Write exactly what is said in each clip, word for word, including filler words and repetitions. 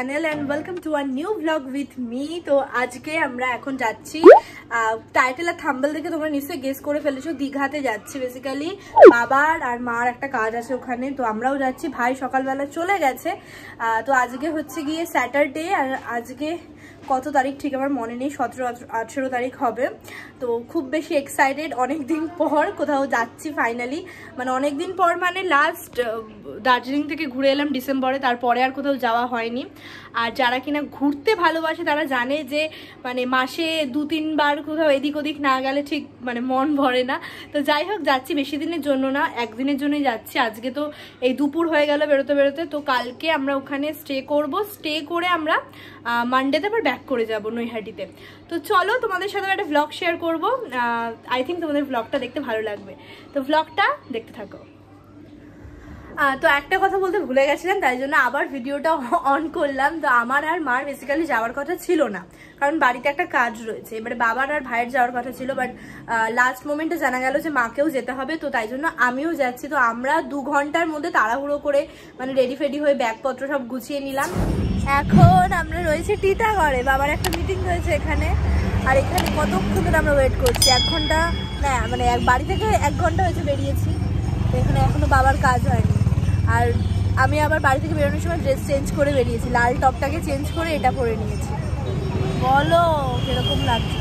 channel and welcome to a new vlog with me. তো আজকে আমরা এখন যাচ্ছি, টাইটেল আর থাম্বনেল দেখে তোমরা নিশ্চয়ই গেস করে ফেলেছো, দীঘাতে যাচ্ছি। বেসিক্যালি বাবার আর মার একটা কাজ আছে ওখানে, তো আমরাও যাচ্ছি। ভাই সকালবেলা চলে গেছে। তো আজকে হচ্ছে গিয়ে স্যাটারডে, আর আজকে কত তারিখ ঠিক আমার মনে নেই, সতেরো আঠেরো তারিখ হবে। তো খুব বেশি এক্সাইটেড, অনেক দিন পর কোথাও যাচ্ছি ফাইনালি। মানে অনেক দিন পর মানে লাস্ট দার্জিলিং থেকে ঘুরে এলাম ডিসেম্বরে, তারপরে আর কোথাও যাওয়া হয়নি। আর যারা কিনা ঘুরতে ভালোবাসে তারা জানে যে মানে মাসে দু তিনবার কোথাও এদিক ওদিক না গেলে ঠিক মানে মন ভরে না। তো যাই হোক যাচ্ছি, বেশি দিনের জন্য না, একদিনের জন্যই যাচ্ছি। আজকে তো এই দুপুর হয়ে গেল বেরোতে বেরোতে, তো কালকে আমরা ওখানে স্টে করব। স্টে করে আমরা মানডেতে আবার ব্যাক করে যাব নৈহাটিতে। তো চলো তোমাদের সাথে একটা ভ্লগ শেয়ার করবো। আই থিঙ্ক তোমাদের ভ্লগটা দেখতে ভালো লাগবে, তো ভ্লগটা দেখতে থাকো। তো একটা কথা বলতে ভুলে গেছিলাম, তাই জন্য আবার ভিডিওটা অন করলাম। তো আমার আর মার বেসিক্যালি যাওয়ার কথা ছিল না, কারণ বাড়িতে একটা কাজ রয়েছে। এবারে বাবার আর ভাইয়ের যাওয়ার কথা ছিল, বাট লাস্ট মোমেন্টে জানা গেল যে মাকেও যেতে হবে, তো তাই জন্য আমিও যাচ্ছি। তো আমরা দু ঘন্টার মধ্যে তাড়াহুড়ো করে মানে রেডি ফেডি হয়ে ব্যাগপত্র সব গুছিয়ে নিলাম। এখন আমরা রয়েছি টিটাগড়ে, বাবার একটা মিটিং রয়েছে এখানে। আর এখানে কতক্ষণ ধরে আমরা ওয়েট করছি, এক ঘন্টা না মানে এক বাড়ি থেকে এক ঘন্টা হয়েছে বেরিয়েছি। তো এখানে এখনো বাবার কাজ হয়নি। আর আমি আবার বাড়ি থেকে বেরোনোর সময় ড্রেস চেঞ্জ করে বেরিয়েছি, লাল টপটাকে চেঞ্জ করে এটা পরে নিয়েছি। বলো কিরকম লাগছে?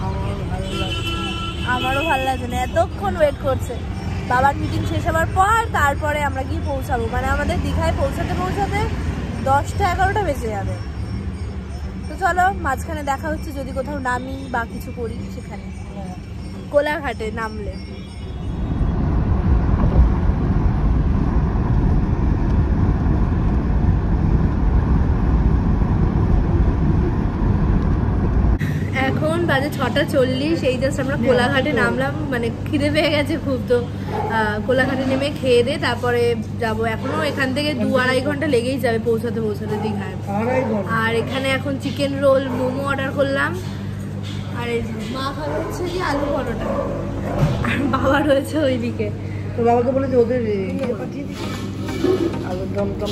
আমারও ভালো লাগছে না, এতক্ষণ ওয়েট করছে। বাবার মিটিং শেষ হওয়ার পর তারপরে আমরা গিয়ে পৌঁছাবো, মানে আমাদের দীঘায় পৌঁছাতে পৌঁছাতে দশটা এগারোটা বেজে যাবে। তো চলো মাঝখানে দেখা হচ্ছে, যদি কোথাও নামি বা কিছু করি সেখানে, কোলাঘাটে নামলে। এখন বাজে ছটা চল্লিশ, এই জাস্ট আমরা কোলাঘাটে নামলাম। মানে খিদে পেয়ে গেছে খুব, তো কোলাঘাটে নেমে খেয়ে দে তারপরে যাবো। এখনো এখান থেকে দু আড়াই ঘন্টা লেগেই যাবে পৌঁছাতে পৌঁছাতে দীঘায়। আর এখানে এখন চিকেন রোল মোমো অর্ডার করলাম। আর মা খাবে হচ্ছে কি আলু পরোটা, আর বাবা রয়েছে ওইদিকে। তো বাবাকে বলে যে ওদের পাঠিয়ে দিচ্ছি আলুর দম টম।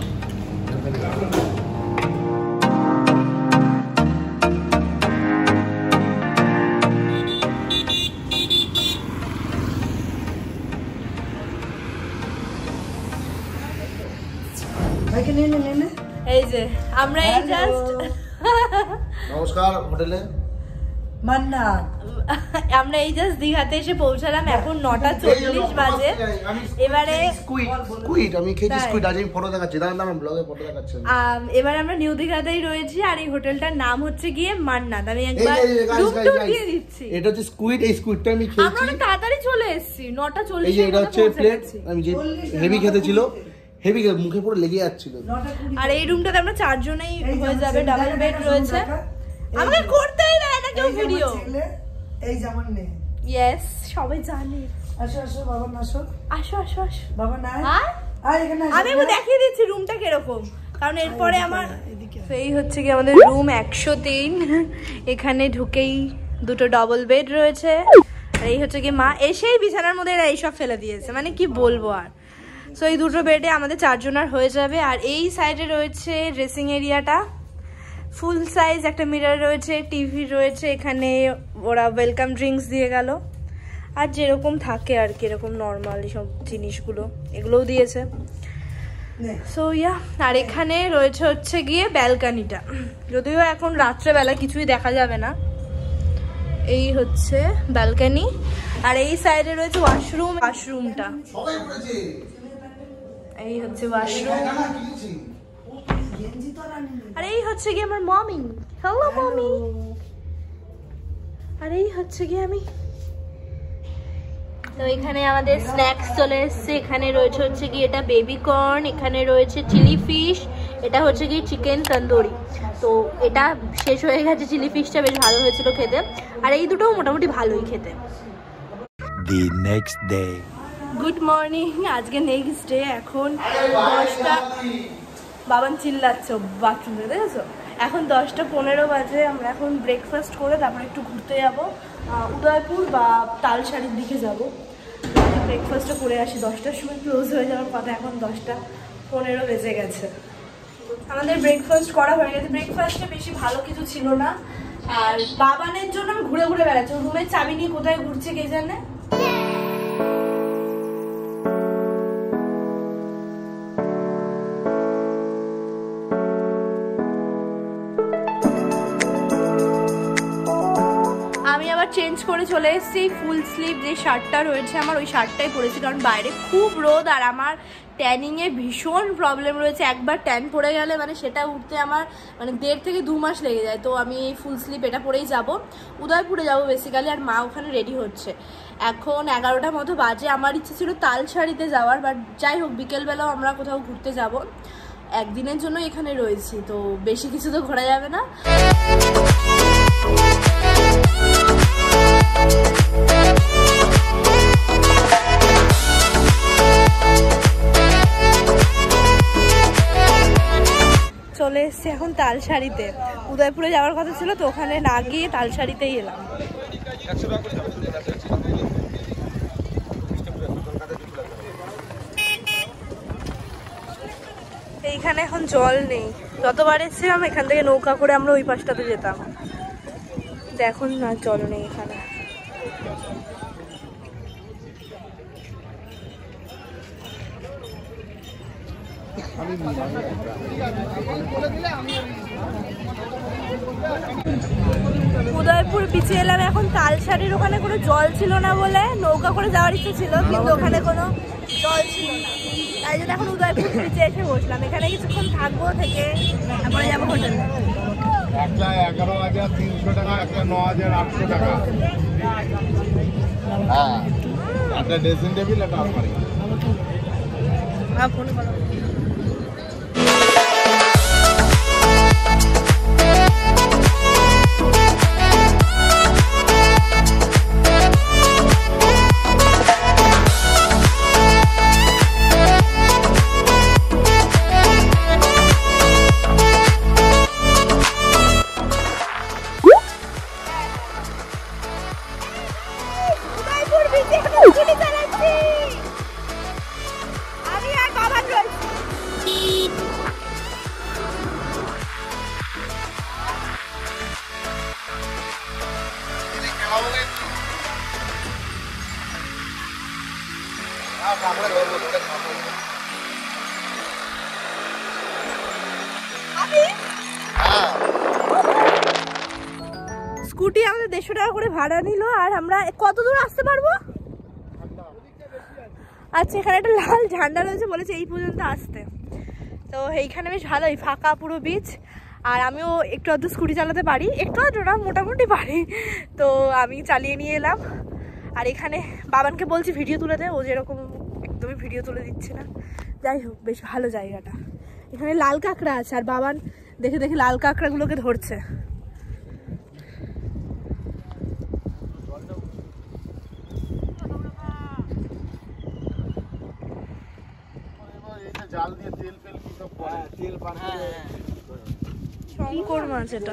এই যে আমরা এই জাস্ট নমস্কার হোটেলে মান্নাত, আমরা এই জাস্ট দীঘাতে এসে পৌঁছালাম। এখন নটা চল্লিশ বাজে। এবারে স্কুইড আমি খেয়েছি, স্কুইড আজ আমি ফটো দেখাচ্ছি, দাঁড়ান দাঁড়ান ব্লগে ফটো দেখাচ্ছি। এবার আমরা নিউ দীঘাতেই রয়েছি, আর এই হোটেলটার নাম হচ্ছে গিয়ে মান্নাত। আমি একবার রুম ট্যুর দিয়ে দিচ্ছি। এটা হচ্ছে স্কুইড, এই স্কুইডটা আমি খেয়েছি। আমরা অনেক তাড়াতাড়ি চলে এসেছি, নটা চল্লিশ। এই যে এটা হচ্ছে প্লেট, আমি যে হেভি খেতে ছিল, হেভি মুখে পুরো লেগে যাচ্ছিল। আর এই রুমটাতে আমরা চারজনেই হয়ে যাবে, ডাবল বেড রয়েছে। আমাকে করতেই দেয় না কেউ ভিডিও। এই যেমন নেই, ইয়েস সবাই জানে। আসো আসো বাবা, আসো আসো আসো আসো বাবা। না আয় এখানে, আমি একটু দেখিয়ে দিচ্ছি রুমটা কিরকম, কারণ এরপরে আমার এই হচ্ছে কি আমাদের রুম একশো তিন। এখানে ঢুকেই দুটো ডবল বেড রয়েছে। আর এই হচ্ছে কি মা এসেই বিছানার মধ্যে এরা এইসব ফেলে দিয়েছে, মানে কি বলবো আর। সো এই দুটো বেডে আমাদের চারজনের হয়ে যাবে। আর এই সাইডে রয়েছে ড্রেসিং এরিয়াটা, ফুল সাইজ একটা মিরর রয়েছে, টিভি রয়েছে। এখানে ওরা ওয়েলকাম ড্রিঙ্কস দিয়ে গেল, আর যেরকম থাকে আর কি এরকম নর্মাল সব জিনিসগুলো এগুলোও দিয়েছে। সো ইয়া, আর এখানে রয়েছে হচ্ছে গিয়ে ব্যালকানিটা, যদিও এখন রাত্রেবেলা কিছুই দেখা যাবে না। এই হচ্ছে ব্যালকানি, আর এই সাইডে রয়েছে ওয়াশরুম। ওয়াশরুমটা এই হচ্ছে ওয়াশরুম। আর এই হচ্ছে গিয়ে আমার মমি। Hello mummy. আর এই হচ্ছে গিয়ে আমি। তো এখানে আমাদের স্ন্যাক্স চলে এসছে। এখানে রয়েছে হচ্ছে গিয়ে এটা বেবি কর্ন, এখানে রয়েছে চিলি ফিশ, এটা হচ্ছে গিয়ে চিকেন তন্দুরি। তো এটা শেষ হয়ে গেছে, চিলি ফিশটা বেশ ভালো হয়েছিল খেতে, আর এই দুটো মোটামুটি ভালোই খেতে। The next day. Good morning, আজকে নেক্সট ডে। এখন দশটা, বাবান চিল্লাচ্ছ বাথরুমে, দেখেছো? এখন দশটা পনেরো বাজে। আমরা এখন ব্রেকফাস্ট করে তারপর একটু ঘুরতে যাবো, উদয়পুর বা তালসারির দিকে যাবো। ব্রেকফাস্টটা করে আসি, দশটার সময় ক্লোজ হয়ে যাওয়ার কথা, এখন দশটা পনেরো বেজে গেছে। আমাদের ব্রেকফাস্ট করা হয়ে গেছে। ব্রেকফাস্টে বেশি ভালো কিছু ছিল না। আর বাবানের জন্য আমি ঘুরে ঘুরে বেড়াচ্ছি, রুমের চাবি নিয়ে কোথায় ঘুরছে কে জানে। আমি আবার চেঞ্জ করে চলে এসেছি, ফুল স্লিভ যে শার্টটা রয়েছে আমার ওই শার্টটাই পরেছি, কারণ বাইরে খুব রোদ আর আমার ট্যানিংয়ে ভীষণ প্রবলেম রয়েছে। একবার ট্যান পড়ে গেলে মানে সেটা উঠতে আমার মানে দেড় থেকে দু মাস লেগে যায়। তো আমি এই ফুল স্লিভ এটা পরেই যাব, উদয়পুরে যাব বেসিক্যালি। আর মা ওখানে রেডি হচ্ছে, এখন এগারোটা মতো বাজে। আমার ইচ্ছে ছিল তালসারিতে যাওয়ার, বাট যাই হোক বিকেলবেলাও আমরা কোথাও ঘুরতে যাব, একদিনের জন্য এখানে রয়েছি, তো বেশি কিছু তো ঘোরা যাবে না। চলে এসছি এখন তালসারিতে, উদয়পুরে যাওয়ার কথা ছিল তো ওখানে না গিয়ে তালসারিতেই এলাম। এইখানে এখন জল নেই, যতবার এসেছিলাম এখান থেকে নৌকা করে আমরা ওই পাশটাতে যেতাম, এখন না জল নেই এখানে। উদয়পুর বিচে এলাম, এখন তালসারির ওখানে কোনো জল ছিল না বলে নৌকা করে যাওয়ার ইচ্ছে ছিল, কিন্তু ওখানে কোনো জল ছিল না, তাই জন্য এখন উদয়পুর বিচে এসে বসলাম। এখানে কিছুক্ষণ থাকবো, থেকে তারপরে যাবো হোটেলে। একটা এগারো হাজার তিনশো টাকা, একটা ন হাজার আটশো টাকা। হ্যাঁ, একটা ড্রেসিং টেবিল, একটা আলমারি। হ্যাঁ, ফোন করো। স্কুটি আমাদের দেড়শো টাকা করে ভাড়া নিল, আর আমরা কত দূর আসতে পারবো? আচ্ছা, এখানে একটা লাল ঝান্ডা রয়েছে, বলেছে এই পর্যন্ত আসতে। তো এইখানে বেশ ভালোই ফাঁকা পুরো বিচ, আর আমিও একটু আধটু স্কুটি চালাতে পারি, একটু আধটু না মোটামুটি পারি, তো আমি চালিয়ে নিয়ে এলাম। আর এখানে বাবানকে বলছি ভিডিও তুলে দে, ও যেরকম একদমই ভিডিও তুলে দিচ্ছে না। যাই হোক বেশ ভালো জায়গাটা। এখানে লাল কাঁকড়া আছে, আর বাবান দেখে দেখে লাল কাঁকড়াগুলোকে ধরছে। শঙ্কর মাছ এটা।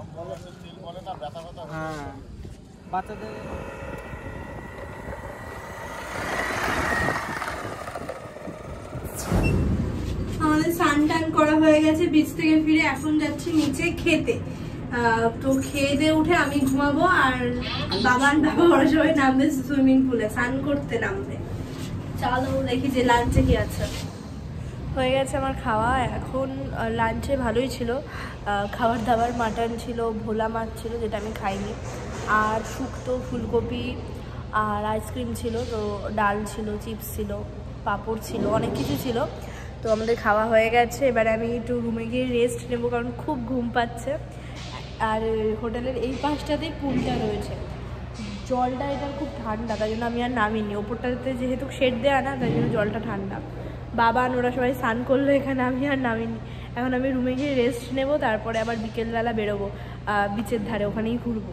আমাদের স্নান টান করা হয়ে গেছে বিচ থেকে ফিরে, এখন যাচ্ছি নিচে খেতে। তো খেয়ে দিয়ে উঠে আমি ঘুমাবো, আর বাবান বাবা ওরা সবাই নামবে সুইমিং পুলে, স্নান করতে নামবে। চলো দেখি যে লাঞ্চে কি আছে। হয়ে গেছে আমার খাওয়া, এখন লাঞ্চে ভালোই ছিল খাবার দাবার, মাটন ছিল, ভোলা মাছ ছিল যেটা আমি খাইনি, আর শুক্তো ফুলকপি আর আইসক্রিম ছিল, তো ডাল ছিল, চিপস ছিল, পাঁপড় ছিল, অনেক কিছু ছিল। তো আমাদের খাওয়া হয়ে গেছে, এবারে আমি একটু রুমে গিয়ে রেস্ট নেবো, কারণ খুব ঘুম পাচ্ছে। আর হোটেলের এই পাশটাতেই পুলটা রয়েছে, জলটা এটা খুব ঠান্ডা, তাই জন্য আমি আর নামিনি। ওপরটাতে যেহেতু শেড দেওয়া না, তাই জন্য জলটা ঠান্ডা। বাবা আর ওরা সবাই স্নান করলো এখানে, আমি আর নামিনি। এখন আমি রুমে গিয়ে রেস্ট নেবো, তারপরে আবার বিকেলবেলা বেরোবো বিচের ধারে, ওখানেই ঘুরবো।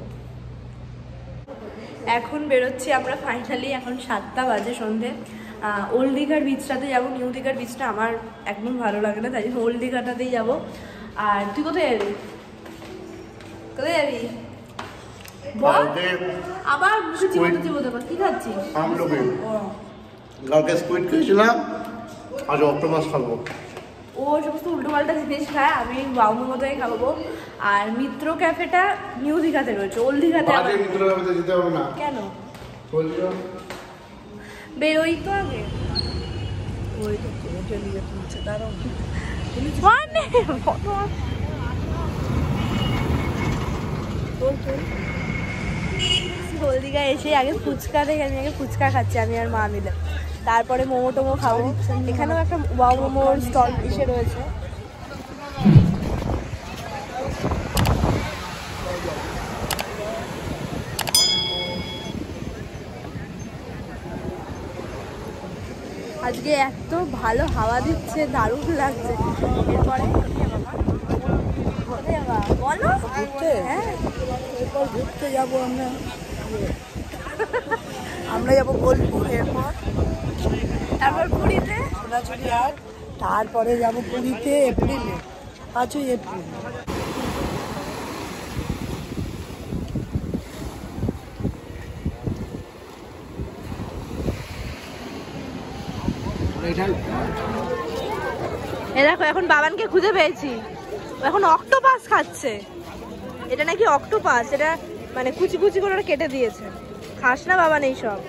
এখন বেরোচ্ছি আমরা ফাইনালি, এখন সাতটা বাজে সন্ধে। ওল্ড দীঘার বিচটাতে যাবো, নিউ দীঘার বিচটা আমার একদম ভালো লাগে না, তাই জন্য ওল্ড দীঘাটাতেই যাবো। আর তুই কোথায় যাবি? কোথায় যাবি আবার? মুখে চিবোতে চিবোতে কি খাচ্ছিস? কালকে স্কুইড খেয়েছিলাম, আজ অক্টোপাস খাবো। ও সমস্ত উল্টোপাল্টা জিনিস খায়, আমি ওয়াও মোমোটাই খাবো। আর মিত্র ক্যাফেটা নিউ দীঘাতে রয়েছে, ওল্ড দীঘাতে কেন বেরোই তো আগে ওই তো হোটেল নিয়ে তুলছে দাঁড়াও মানে ওল্ড দীঘা এসে আগে ফুচকা দেখে আমি আগে ফুচকা খাচ্ছি আমি আর মা মিলে, তারপরে মোমো টোমো খাবো। এখানেও একটা ওয়াও মোমোর স্টল এসে রয়েছে। আজকে এত ভালো হাওয়া দিচ্ছে, দারুণ লাগছে। এরপরে বলো ঘুরতে, হ্যাঁ এরপর ঘুরতে যাবো আমরা আমরা যাবো বোলপুর, এরপর তারপর পুরীতে সোনাঝুরি হাট, তারপরে যাবো পুরীতে এপ্রিলে, পাঁচই এপ্রিল। এ দেখো এখন বাবানকে খুঁজে পেয়েছি, এখন অক্টোপাস খাচ্ছে। এটা নাকি অক্টোপাস, এটা মানে কুচি কুচি করে কেটে দিয়েছে। খাস না বাবান এই সব,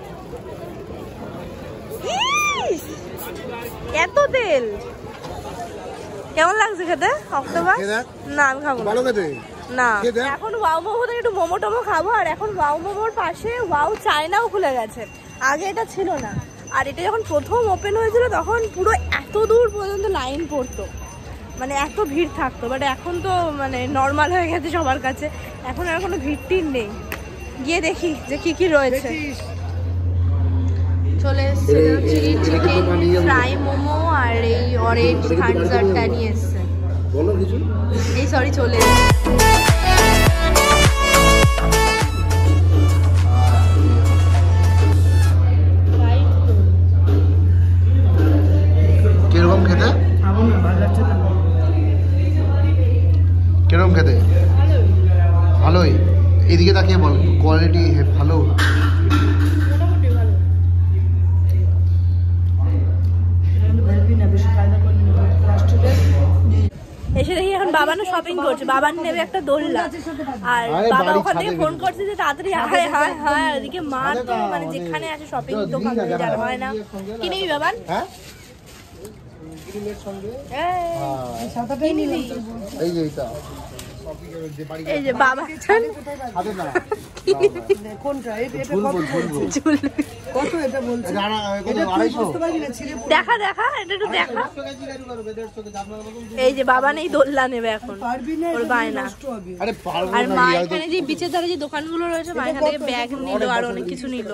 এত তেল। কেমন লাগছে খেতে অক্টোপাস? না আমি খাবো না। এখন ওয়াও মোমো থেকে একটু মোমো টোমো খাবো। আর এখন ওয়াও মোমোর পাশে ওয়াও চায়নাও খুলে গেছে, আগে এটা ছিল না। আর এটা যখন প্রথম ওপেন হয়েছিল তখন পুরো এত দূর পর্যন্ত লাইন পড়তো, মানে এত ভিড় থাকতো। বাট এখন তো মানে নর্মাল হয়ে গেছে সবার কাছে, এখন আর কোনো ভিড় টির নেই। গিয়ে দেখি যে কি কি রয়েছে। চলে এসছে চিলি চিকেন ফ্রাই মোমো আর এই অরেঞ্জ থানজারটা নিয়ে এসছে। এই সরি চলে এসছে। কিরকম খেতে? কিরকম খেতে? ভালোই। এদিকে তাকিয়ে বল, কোয়ালিটি ভালো। এসে দেখি এখন বাবানও শপিং করছে, বাবান নেবে একটা দোলনা। আর বাবা ওখান থেকে ফোন করছে যে তাড়াতাড়ি আয় হয় হয়। ওদিকে মা তো মানে যেখানে আছে শপিং দোকান যার হয় না। কি নিবি বাবান? এই যে বাবা দেখা দেখা এটা একটু দেখা। এই যে বাবা নেই দোলনা নেবে এখন, ওর বায়না। আর মা এখানে যে বিচের ধারে যে দোকানগুলো রয়েছে মা এখান থেকে ব্যাগ নিল আর অনেক কিছু নিল।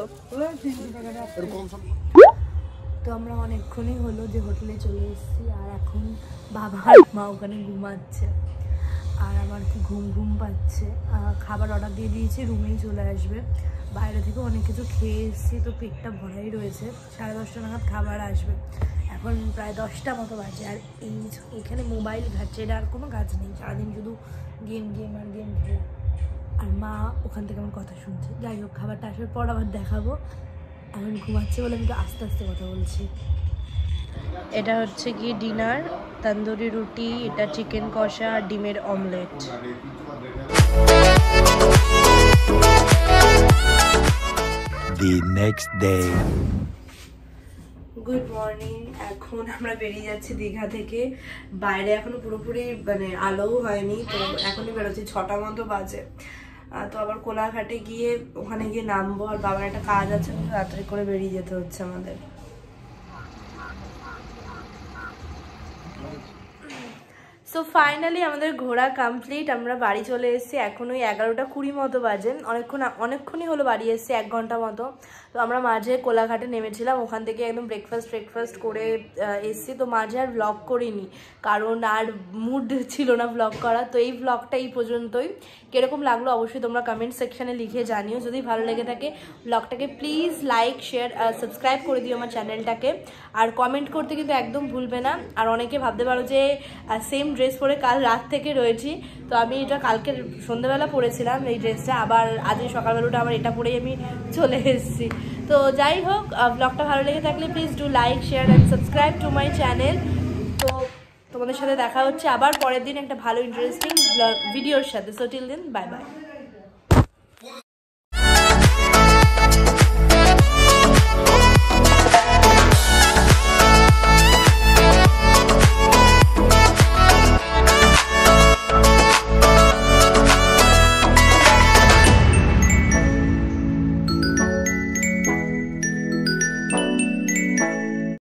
তো আমরা অনেকক্ষণই হলো যে হোটেলে চলে এসেছি, আর এখন বাবা আর মা ওখানে ঘুমাচ্ছে। আর আমার কি ঘুম ঘুম পাচ্ছে। খাবার অর্ডার দিয়ে দিয়েছি, রুমেই চলে আসবে। বাইরে থেকে অনেক কিছু খেয়ে এসেছি, তো পেটটা ভরাই রয়েছে। সাড়ে দশটা নাগাদ খাবার আসবে। এখন প্রায় দশটা মতো বাজে। আর এই এখানে মোবাইল ঘাটছে, এটা আর কোনো কাজ নেই, সারাদিন শুধু গেম গেম আর গেম খেলা। আর মা ওখান থেকে আমার কথা শুনছে। যাই হোক, খাবারটা আসার পর আবার দেখাবো। এখন ঘুমাচ্ছে বলে আমি একটু আস্তে আস্তে কথা বলছি। এটা হচ্ছে কি ডিনার, তন্দুরি রুটি, এটা চিকেন কষা আর ডিমের omelette. The next day. Good morning. এখন আমরা বেরিয়ে যাচ্ছি দীঘা থেকে। বাইরে এখনো পুরোপুরি মানে আলোও হয়নি, তো এখনই বেরোচ্ছি, ছটা মতো বাজে। তো আবার কোলাঘাটে গিয়ে ওখানে গিয়ে নামবো। আর বাবার একটা কাজ আছে, তাড়াতাড়ি করে বেরিয়ে যেতে হচ্ছে আমাদের। সো ফাইনালি আমাদের ঘোরা কমপ্লিট, আমরা বাড়ি চলে এসেছি। এখন ওই এগারোটা কুড়ি মতো বাজে, অনেকক্ষণ অনেকক্ষণই হলো বাড়ি এসেছি, এক ঘন্টা মতো। তো আমরা মাঝে কোলাঘাটে নেমেছিলাম, ওখান থেকে একদম ব্রেকফাস্ট ব্রেকফাস্ট করে এসেছি। তো মাঝে আর ব্লগ করিনি, কারণ আর মুড ছিল না ব্লগ করা। তো এই ব্লগটা এই পর্যন্তই। কীরকম লাগলো অবশ্যই তোমরা কমেন্ট সেকশানে লিখে জানিও। যদি ভালো লেগে থাকে ব্লগটাকে প্লিজ লাইক শেয়ার সাবস্ক্রাইব করে দিও আমার চ্যানেলটাকে। আর কমেন্ট করতে কিন্তু একদম ভুলবে না। আর অনেকে ভাবতে পারো যে সেম ড্রেস পরে কাল রাত থেকে রয়েছি, তো আমি এটা কালকে সন্ধ্যাবেলা পরেছিলাম এই ড্রেসটা, আবার আজ সকালবেলাটা আবার এটা পরেই আমি চলে এসেছি। তো যাই হোক, ব্লগটা ভালো লেগে থাকলে please do like share and subscribe to my channel. তো তোমাদের সাথে দেখা হচ্ছে আবার পরের দিন একটা ভালো ইন্টারেস্টিং ভিডিওর সাথে। So till then bye by.